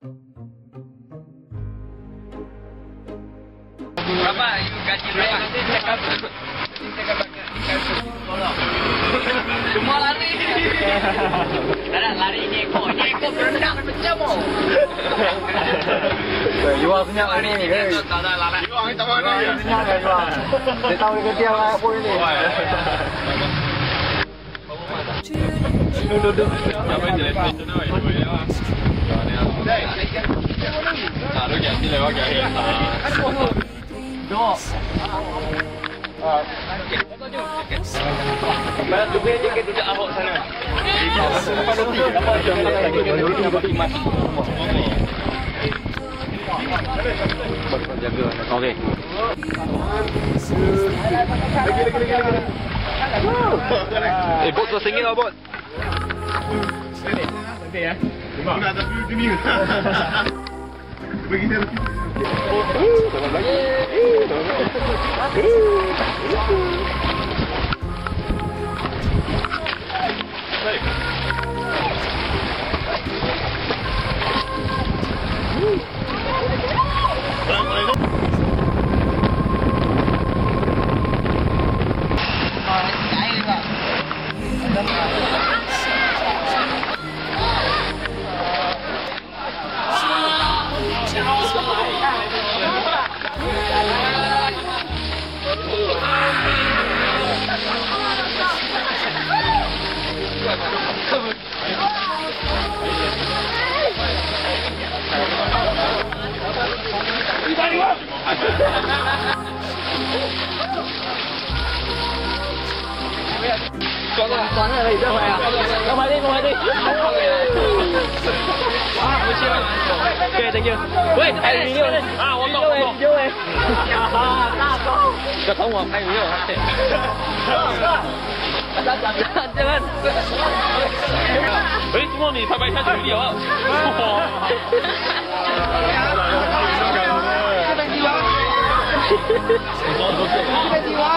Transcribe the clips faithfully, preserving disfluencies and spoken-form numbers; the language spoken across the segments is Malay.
Berapa you gaji berapa? Nanti cakap cakap semua lari. Ada lari nyeko, nyeko berenang macam mau. Jual senyap hari ni ke? Tak ada lari. Jual ni tak mana ni? Senyap kan jual. Dia tahu dia dia lah apa ini. Duduk duduk. Apa yang jadi itu nak itu ya? Ah, lu jangan sila wak ya. Dua. Ah, mana tu dia ke tidak awak sana? Dapat roti, dapat roti, dapat imat. Jaga. Okey. Lagi lagi lagi lagi. Eh, bot tu sengit lah bot. Nanti ya. Lima. Nak ada view sini. Bagi dia. Tolong lagi. Tolong lagi. Baik. Pelan pelan. Soạn rồi, soạn rồi, đây ra ngoài à? Ra ngoài đi, ra ngoài đi. Ok, thank you. Wait,还有没有？啊，我懂，我懂。有哎。啊，大高。这同我还有没有？这这这个。哎，朱梦，你拍拍下去有啊？这边几万？这边几万？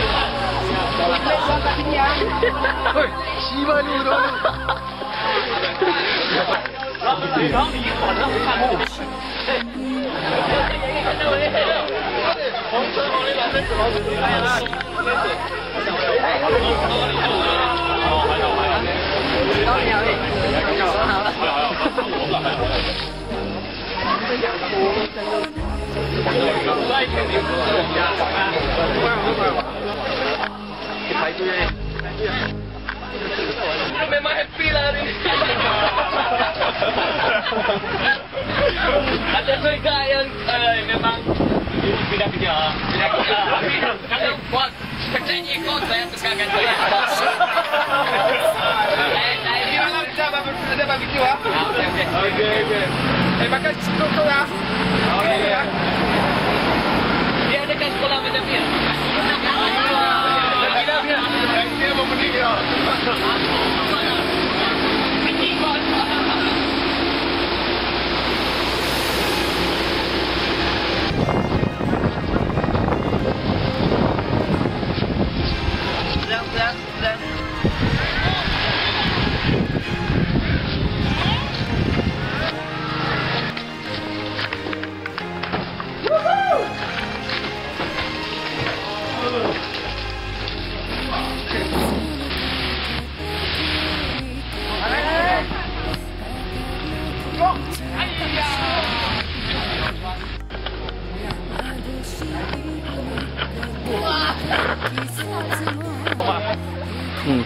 喂，七万六多。然后你一跑，然后看后。红车红的蓝灯什么？哎呀，那好，还好还好。高你好，好好了，好了，好了。再肯定不是人家，快快快！排队，排队。Memang happy lah hari ni. Ada juga yang uh, memang pindah kerja. Pindah kerja. Kalau buat kerja ikut saya tekankan saya. Saya di malam kita ada barbecue ah. Okey okey. Okey okey. Eh makan cukup tu ah. Okey ya. Dia ada kan sekolah macam ni. Dia mau meninggal. Sedang, sedang, sedang. Hmm.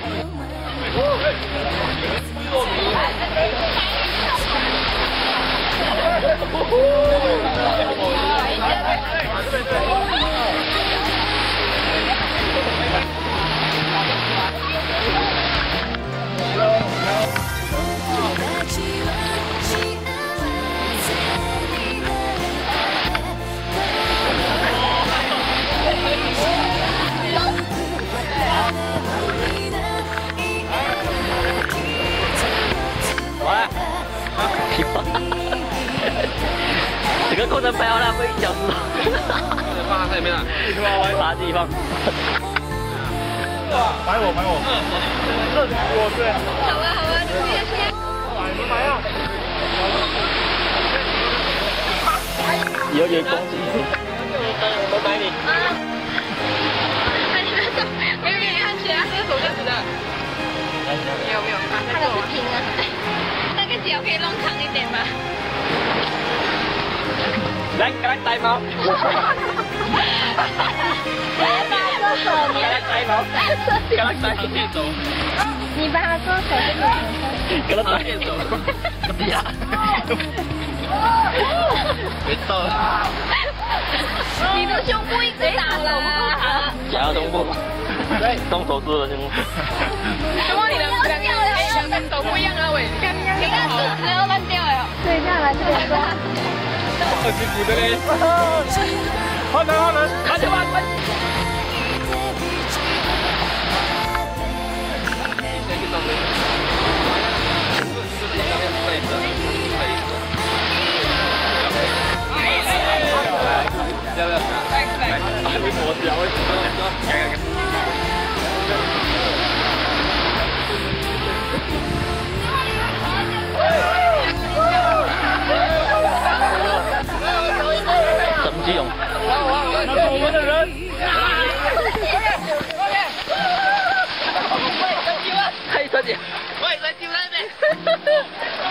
这个过程拍好了，会一小时。放在这里面了，把自己放。买我，买我。这我对。好啊，好啊，你们也先。买什么买啊？ 以后就攻击你。我买你。 那你那个没有没有，他其他这个手就是的。没有没有，那个是平啊。那个脚可以弄长一点吗？ 来，给他戴帽。 把他做手， 给他戴帽。给他戴手。 你帮他做手这个。 给他戴手。不要。别动。 你的胸部一直打了。 想要胸部。对，动手做的胸部。 怎么你的两个两个手不一样啊？喂，你看，你看肚子要烂掉了。 对，这样来这边做。 好辛苦的嘞。好冷好冷，快点吧，快！要不要？来来，微博是啊，微博。来来来。什么机用？那是我们的人。可以小姐。喂，来救人呗。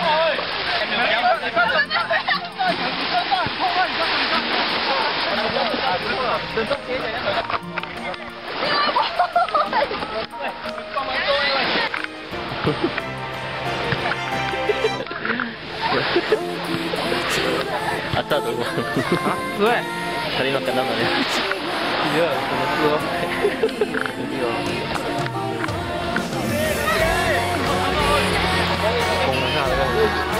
啊，这都我。啊，对。他那个跟到哪里？耶，怎么说？有。攻一下那个。